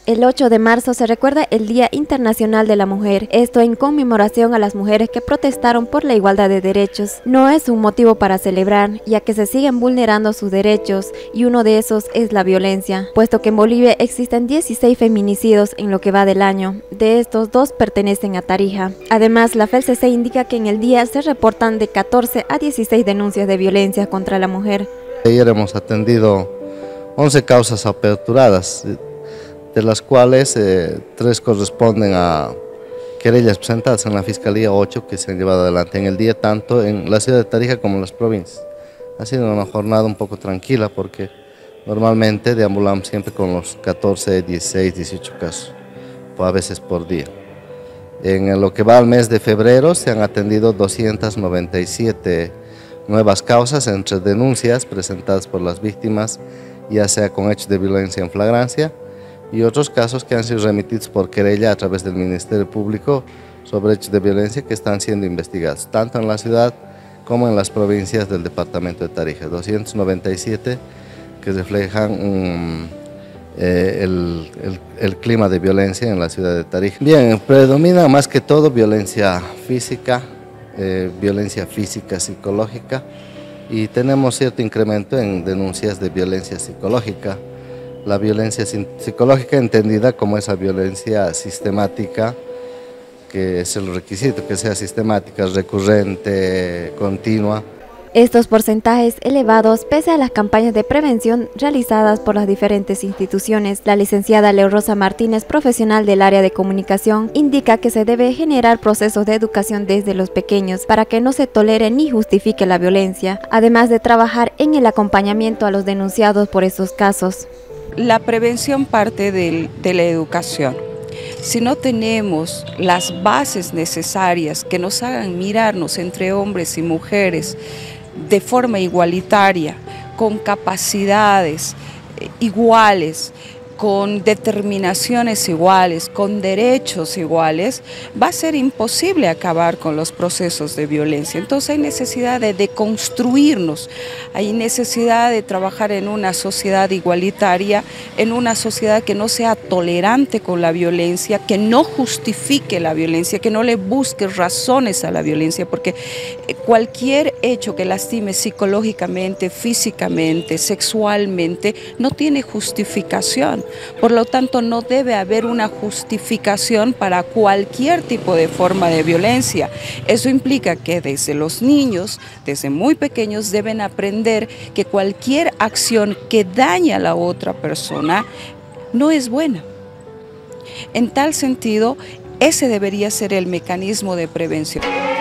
El 8 de marzo se recuerda el Día Internacional de la Mujer, esto en conmemoración a las mujeres que protestaron por la igualdad de derechos. No es un motivo para celebrar, ya que se siguen vulnerando sus derechos y uno de esos es la violencia, puesto que en Bolivia existen 16 feminicidios en lo que va del año. De estos, 2 pertenecen a Tarija. Además, la FELCC indica que en el día se reportan de 14 a 16 denuncias de violencia contra la mujer. Ayer hemos atendido 11 causas aperturadas, de las cuales 3 corresponden a querellas presentadas en la Fiscalía, 8 que se han llevado adelante en el día, tanto en la ciudad de Tarija como en las provincias. Ha sido una jornada un poco tranquila porque normalmente deambulamos siempre con los 14, 16, 18 casos, a veces por día. En lo que va al mes de febrero se han atendido 297 nuevas causas entre denuncias presentadas por las víctimas, ya sea con hechos de violencia en flagrancia, y otros casos que han sido remitidos por querella a través del Ministerio Público sobre hechos de violencia que están siendo investigados, tanto en la ciudad como en las provincias del departamento de Tarija. 297 que reflejan el clima de violencia en la ciudad de Tarija. Bien, predomina más que todo violencia física, psicológica, y tenemos cierto incremento en denuncias de violencia psicológica. La violencia psicológica entendida como esa violencia sistemática, que es el requisito, que sea sistemática, recurrente, continua. Estos porcentajes elevados pese a las campañas de prevención realizadas por las diferentes instituciones. La licenciada Leo Rosa Martínez, profesional del área de comunicación, indica que se debe generar procesos de educación desde los pequeños para que no se tolere ni justifique la violencia, además de trabajar en el acompañamiento a los denunciados por estos casos. La prevención parte de la educación. Si no tenemos las bases necesarias que nos hagan mirarnos entre hombres y mujeres de forma igualitaria, con capacidades iguales, con determinaciones iguales, con derechos iguales, va a ser imposible acabar con los procesos de violencia. Entonces hay necesidad de deconstruirnos, hay necesidad de trabajar en una sociedad igualitaria, en una sociedad que no sea tolerante con la violencia, que no justifique la violencia, que no le busque razones a la violencia, porque cualquier hecho que lastime psicológicamente, físicamente, sexualmente, no tiene justificación. Por lo tanto, no debe haber una justificación para cualquier tipo de forma de violencia. Eso implica que desde los niños, desde muy pequeños, deben aprender que cualquier acción que dañe a la otra persona no es buena. En tal sentido, ese debería ser el mecanismo de prevención.